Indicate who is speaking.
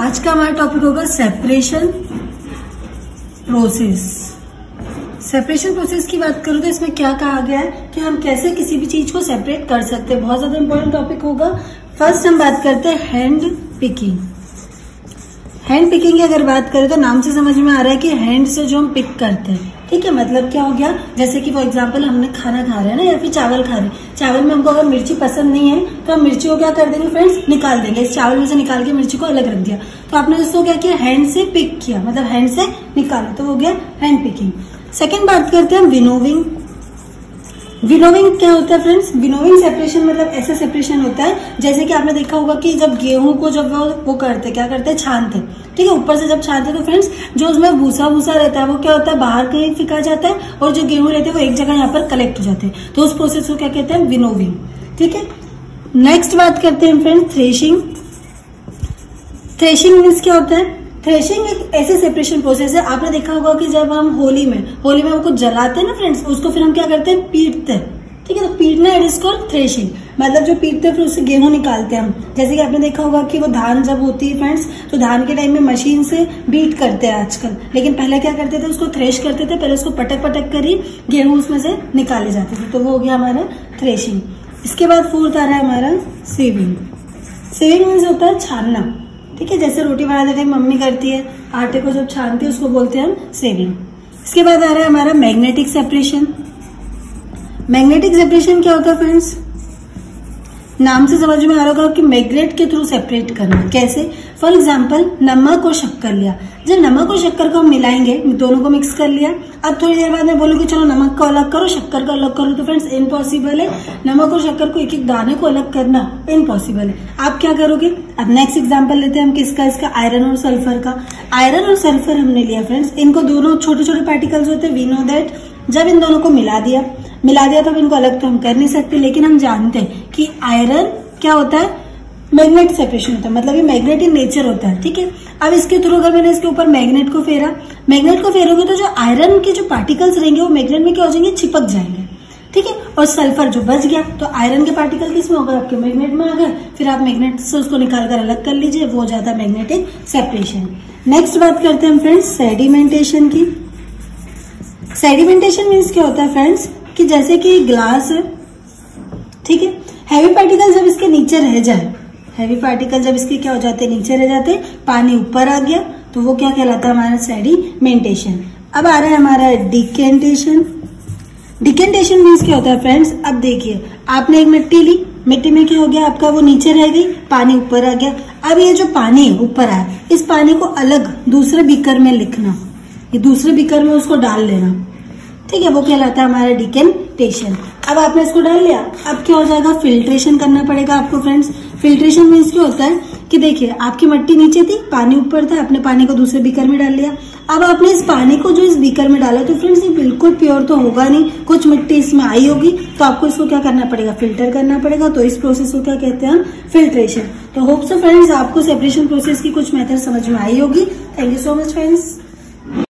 Speaker 1: आज का हमारा टॉपिक होगा सेपरेशन प्रोसेस। सेपरेशन प्रोसेस की बात करूं तो इसमें क्या कहा गया है कि हम कैसे किसी भी चीज को सेपरेट कर सकते हैं। बहुत ज्यादा इंपॉर्टेंट टॉपिक होगा। फर्स्ट हम बात करते हैं हैंड पिकिंग। हैंड पिकिंग की अगर बात करें तो नाम से समझ में आ रहा है कि हैंड से जो हम पिक करते हैं, ठीक है। मतलब क्या हो गया, जैसे कि फॉर एग्जांपल हमने खाना खा रहे हैं ना, या फिर चावल खा रहे हैं। चावल में हमको अगर मिर्ची पसंद नहीं है तो हम मिर्ची को क्या कर देंगे फ्रेंड्स, निकाल देंगे। इस चावल में से निकाल के मिर्ची को अलग रख दिया। तो आपने दोस्तों क्या किया, हैंड से पिक किया, मतलब हैंड से निकाला, तो हो गया हैंड पिकिंग। सेकेंड बात करते हैं विनोविंग। विनोविंग क्या होता है फ्रेंड्स, विनोविंग सेपरेशन मतलब ऐसा सेपरेशन होता है जैसे कि आपने देखा होगा कि जब गेहूं को जब वो करते क्या करते हैं, छानते, ठीक है। ऊपर से जब छानते तो फ्रेंड्स जो उसमें भूसा भूसा रहता है वो क्या होता है, बाहर कहीं फेंका जाता है, और जो गेहूं रहते हैं वो एक जगह यहाँ पर कलेक्ट हो जाते हैं। तो उस प्रोसेस को क्या कहते हैं, विनोविंग, ठीक है। नेक्स्ट बात करते हैं फ्रेंड्स थ्रेशिंग। थ्रेशिंग मीन्स क्या होता है, थ्रेशिंग एक ऐसे सेपरेशन प्रोसेस है। आपने देखा होगा कि जब हम होली में वो कुछ जलाते हैं ना फ्रेंड्स, उसको फिर हम क्या करते हैं, पीटते हैं, ठीक है। तो पीटना इट इज कॉल्ड थ्रेशिंग, मतलब जो पीटते हैं फिर उससे गेहूं निकालते हैं हम। जैसे कि आपने देखा होगा कि वो धान जब होती है फ्रेंड्स, तो धान के टाइम में मशीन से बीट करते हैं आजकल, लेकिन पहले क्या करते थे, उसको थ्रेश करते थे। पहले उसको पटक पटक कर ही गेहूं उसमें से निकाले जाते थे। तो वो हो गया हमारा थ्रेशिंग। इसके बाद फोर्थ आ रहा है हमारा सीविंग। सीविंग मीन्स होता है छानना, ठीक है। जैसे रोटी बनाते टाइम मम्मी करती है, आटे को जब छानती है उसको बोलते हैं हम सेविंग। इसके बाद आ रहा है हमारा मैग्नेटिक सेपरेशन। मैग्नेटिक सेपरेशन क्या होता है फ्रेंड्स, नाम से समझ में आ रहा होगा कि मैग्नेट के थ्रू सेपरेट करना। कैसे, फॉर एग्जाम्पल नमक और शक्कर लिया। जब नमक और शक्कर को हम मिलाएंगे, दोनों को मिक्स कर लिया। अब थोड़ी देर बाद मैं बोलूंगी चलो नमक को अलग करो, शक्कर को अलग करो, तो फ्रेंड्स इम्पॉसिबल है। नमक और शक्कर को एक एक दाने को अलग करना इम्पॉसिबल है। आप क्या करोगे, अब नेक्स्ट एग्जाम्पल लेते हैं हम किसका, इसका आयरन और सल्फर का। आयरन और सल्फर हमने लिया फ्रेंड्स, इनको दोनों छोटे छोटे पार्टिकल्स होते हैं, वी नो दैट। जब इन दोनों को मिला दिया तो इनको अलग तो हम कर नहीं सकते, लेकिन हम जानते हैं कि आयरन क्या होता है, मैग्नेट सेपरेशन होता है, मतलब ये मैग्नेट इन नेचर होता है, ठीक है। अब इसके थ्रू अगर मैंने इसके ऊपर मैग्नेट को फेरोगे तो जो आयरन के जो पार्टिकल्स रहेंगे वो मैग्नेट में क्या हो जाएंगे, चिपक जाएंगे, ठीक है। और सल्फर जो बच गया तो आयरन के पार्टिकल किसमें हो गए, आपके मैग्नेट में आ गए। फिर आप मैग्नेट से उसको निकालकर अलग कर लीजिए, वो हो जाता है मैग्नेटिक सेपरेशन। नेक्स्ट बात करते हैं फ्रेंड्स सेडिमेंटेशन की। सेडिमेंटेशन मीन्स क्या होता है फ्रेंड्स, कि जैसे कि ग्लास है, ठीक है। हैवी पार्टिकल जब इसके नीचे रह जाए, हैवी पार्टिकल जब इसके क्या हो जाते हैं, नीचे रह जाते, पानी ऊपर आ गया, तो वो क्या कहलाता है, हमारा सेडिमेंटेशन। अब आ रहा है हमारा डिकेंटेशन। डिकेंटेशन मीन्स क्या होता है फ्रेंड्स, अब देखिए आपने एक मिट्टी ली, मिट्टी में क्या हो गया आपका, वो नीचे रह गई, पानी ऊपर आ गया। अब ये जो पानी ऊपर आया, इस पानी को अलग दूसरे बीकर में लिखना, ये दूसरे बीकर में उसको डाल लेना, ठीक है। वो कहलाता है हमारा डिकेंटेशन। अब आपने इसको डाल लिया, अब क्या हो जाएगा, फिल्ट्रेशन करना पड़ेगा आपको फ्रेंड्स। फिल्ट्रेशन मीन्स क्या होता है कि देखिए आपकी मिट्टी नीचे थी, पानी ऊपर था, आपने पानी को दूसरे बीकर में डाल लिया। अब आपने इस पानी को जो इस बीकर में डाला, तो फ्रेंड्स ये बिल्कुल प्योर तो होगा नहीं, कुछ मिट्टी इसमें आई होगी, तो आपको इसको क्या करना पड़ेगा, फिल्टर करना पड़ेगा। तो इस प्रोसेस को क्या कहते हैं हम, फिल्ट्रेशन। तो होप सो फ्रेंड्स आपको सेपरेशन प्रोसेस की कुछ मेथड समझ में आई होगी। Thank you so much friends.